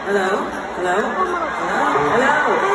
Hello? Hello? Hello?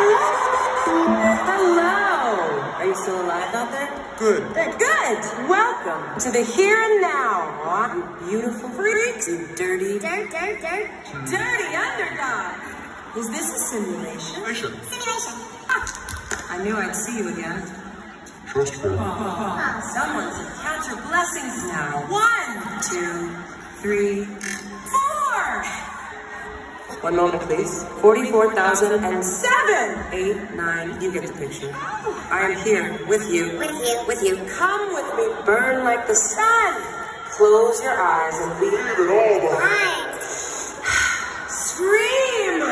Hello? Are you still alive out there? Good. Good. Welcome to the here and now. You beautiful freaks. You dirty. Dirty underdog. Is this a simulation? Simulation. I knew I'd see you again. Trust me. Someone should count your blessings now. 1, 2, 3, 4. One moment, please. 44,007. 8, 9. You get the picture. I am here with you. With you. Come with me. Burn like the sun. Close your eyes and leave it all behind. Scream.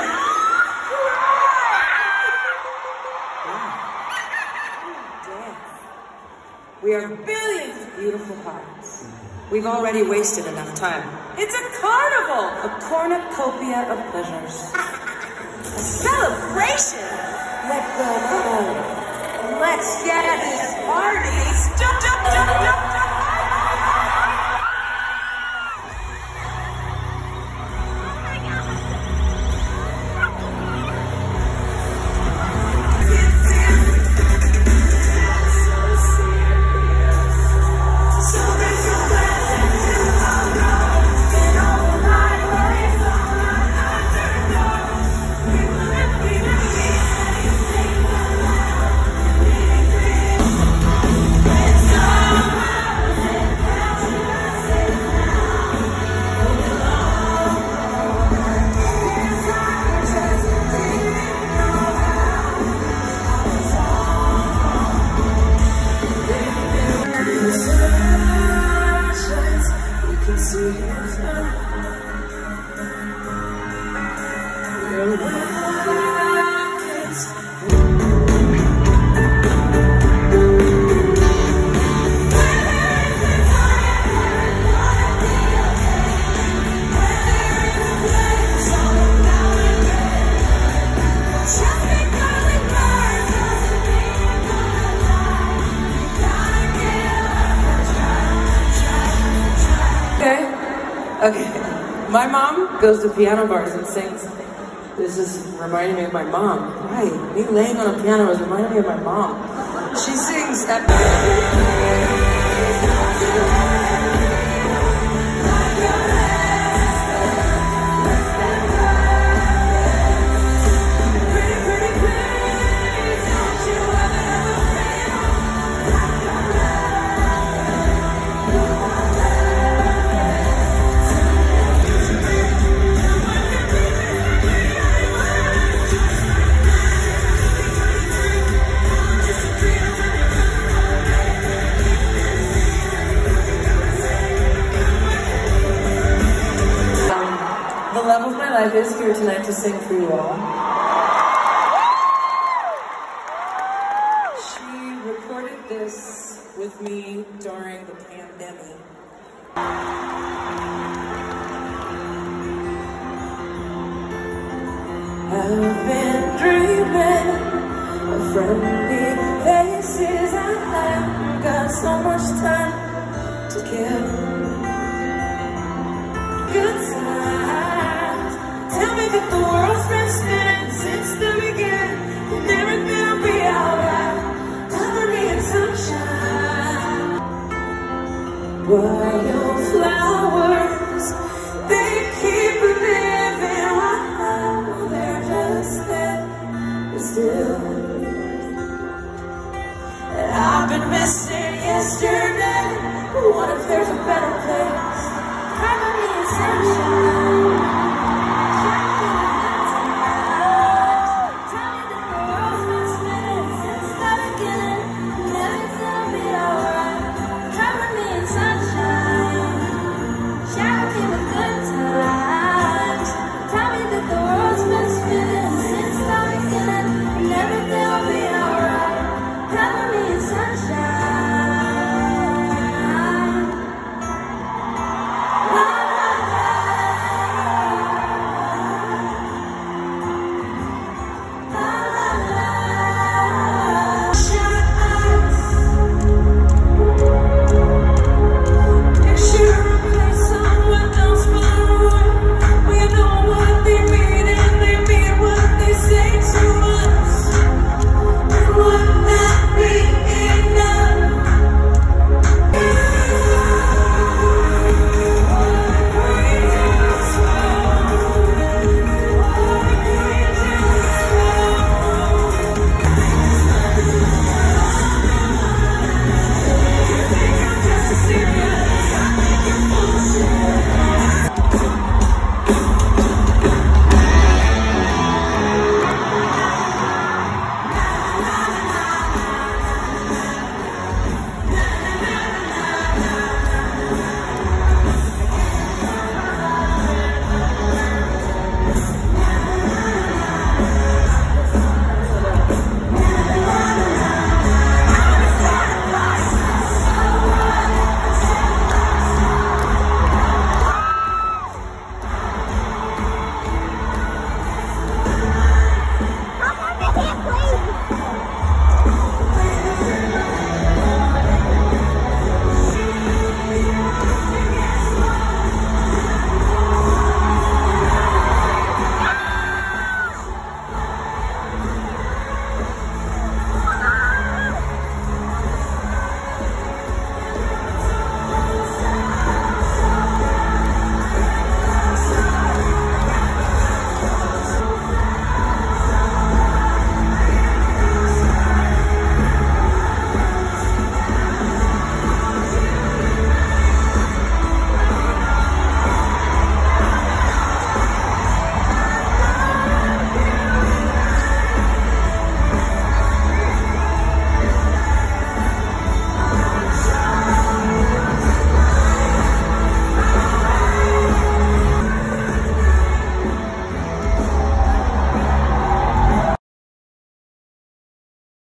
We are billions of beautiful hearts. We've already wasted enough time. It's a carnival, a cornucopia of pleasures. A celebration. Let go. Let's get this party. Jump. Okay, my mom goes to piano bars and sings. This is reminding me of my mom. Right, me laying on a piano is reminding me of my mom. She sings at... The love of my life is here tonight to sing for you all. She recorded this with me during the pandemic. I've been dreaming of friendly faces. I haven't got so much time to give. Good times. Tell me that the world's been spinning since the beginning, and everything'll be alright. Cover me in sunshine while you're flying.